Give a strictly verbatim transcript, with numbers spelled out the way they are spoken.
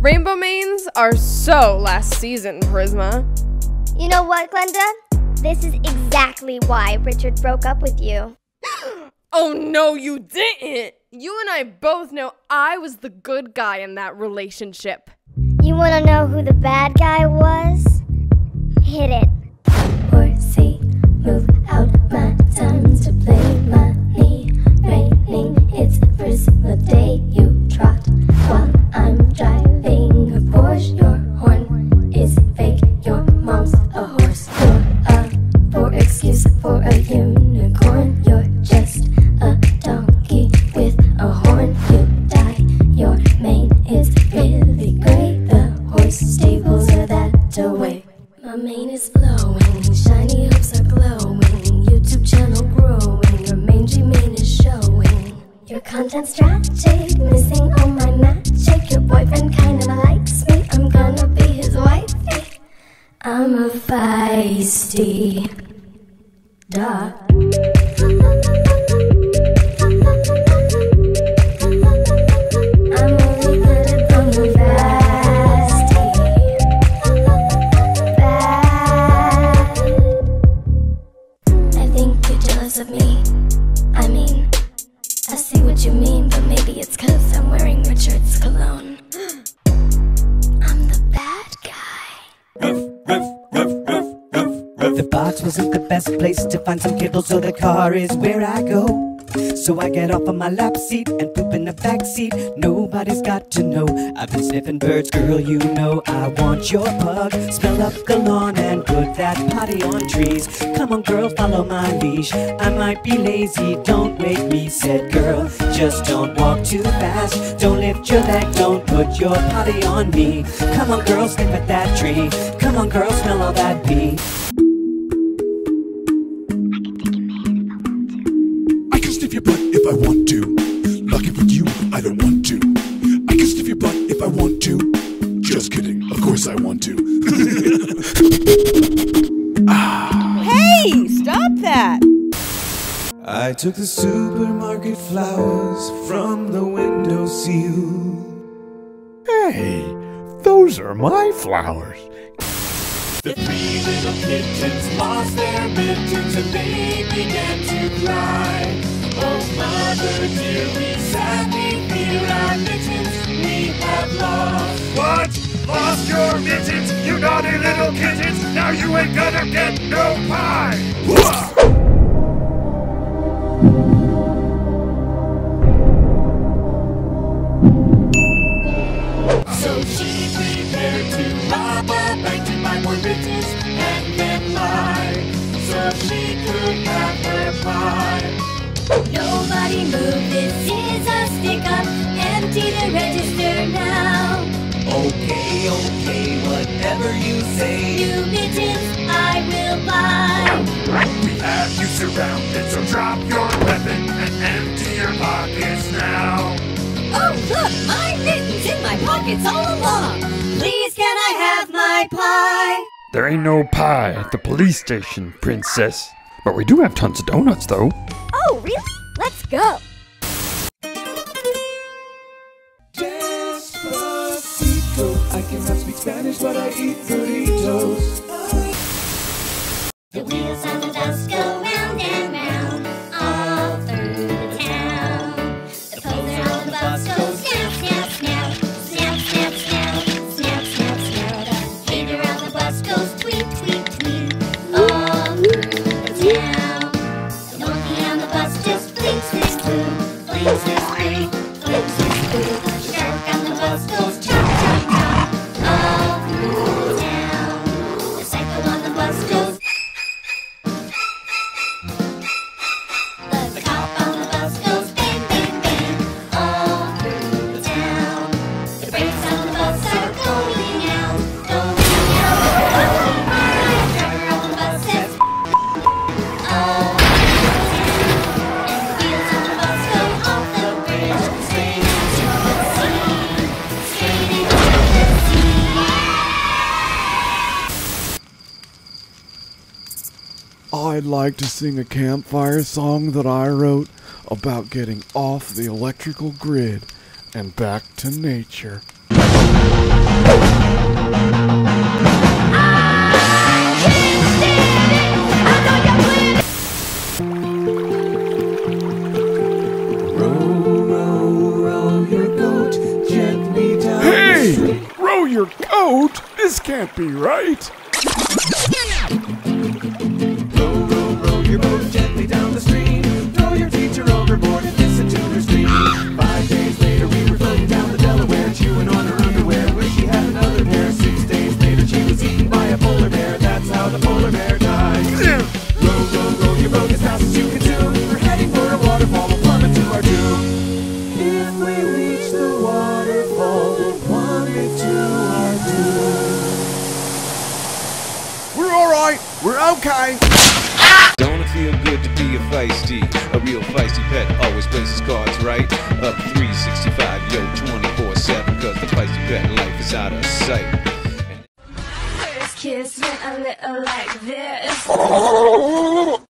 Rainbow mains are so last season, Prisma. You know what, Glenda? This is exactly why Richard broke up with you. Oh no, you didn't! You and I both know I was the good guy in that relationship. You wanna know who the bad guy was? Hit it. Horsey, move out my time to play money. Raining, it's Prisma day. You trot while I'm driving a Porsche. Your horn is fake, your mom's a horse. You're a poor excuse for a unicorn. You're just a donkey with a horn. You die, your mane is really gray. The horse stables are that away. My mane is flowing, shiny hooves are glowing. YouTube channel growing, your mangy mane is showing. Your content's tragic, missing all my magic. Your boyfriend kinda likes me, I'm gonna be his wifey. I'm a feisty dog. I'm only good at being feisty. I think you're jealous of me. I mean, I see what you mean, but maybe it's 'cause I'm wearing Richard's cologne. I'm the bad guy. The box wasn't the best place to find some cable, so the car is where I go. So I get off of my lap seat and poop in the back seat. Nobody's got to know I've been sniffing birds, girl, you know I want your pug. Smell up the lawn and put that potty on trees. Come on girl, follow my leash. I might be lazy, don't wake me, said girl. Just don't walk too fast, don't lift your leg, don't put your potty on me. Come on girl, sniff at that tree. Come on girl, smell all that pee. Sniff your butt if I want to. Lucky for you, I don't want to. I can sniff your butt if I want to. Just kidding, of course I want to. ah. Hey, stop that! I took the supermarket flowers from the windowsill. Hey, those are my flowers. The three little kittens lost their mittens and they began to cry. Oh mother dear, we sadly fear our mittens we have lost. What? Lost your mittens, you naughty little kittens? Now you ain't gonna get no pie! So she prepared to rob a bank to buy more mittens and then lie, so she could have her pie. Nobody move, this is a stick-up. Empty the register now. Okay, okay, whatever you say. New mittens I will buy. We have you surrounded, so drop your weapon and empty your pockets now. Oh look, my mittens in my pockets all along. Please can I have my pie? There ain't no pie at the police station, princess. But we do have tons of donuts, though. Oh, really? Let's go. Despacito, I cannot speak Spanish, but I eat burritos. The wheels on the bus go round and round all through the town. The poser on the bus goes snap, snap, snap, snap, snap, snap, snap, snap, snap. The hater on the bus goes tweet, tweet, tweet all through the town. The monkey on the bus just flings his poo, flings his poo, flings his poo. The shark on the bus goes chop, chop, chop all through the town. The psycho on the bus goes. The cop on the bus goes bang, bang, bang all through the town. The brakes on the bus are going out, going out, going out. The driver on the bus says all through the town. And the wheels on the bus go off the bridge, straight into the sea, straight into the sea. I'd like to sing a campfire song that I wrote about getting off the electrical grid and back to nature. Row your goat? This can't be right. Row, row, row your boat gently down the stream. Throw your teacher overboard and listen to her scream. Five days later we were floating down the Delaware, chewing on her underwear. Wish she had another pair. Six days later she was eaten by a polar bear. That's how the polar bear died. Row, row, row your boat as fast as you can zoom. We're heading for a waterfall, we'll plummet to our doom. If we reach the waterfall, we'll plummet to our doom. We're alright. We're okay. Don't it feel good to be a feisty? A real feisty pet always plays his cards right. Up three sixty-five, yo, twenty-four seven, cause the feisty pet life is out of sight. First kiss went a little like this.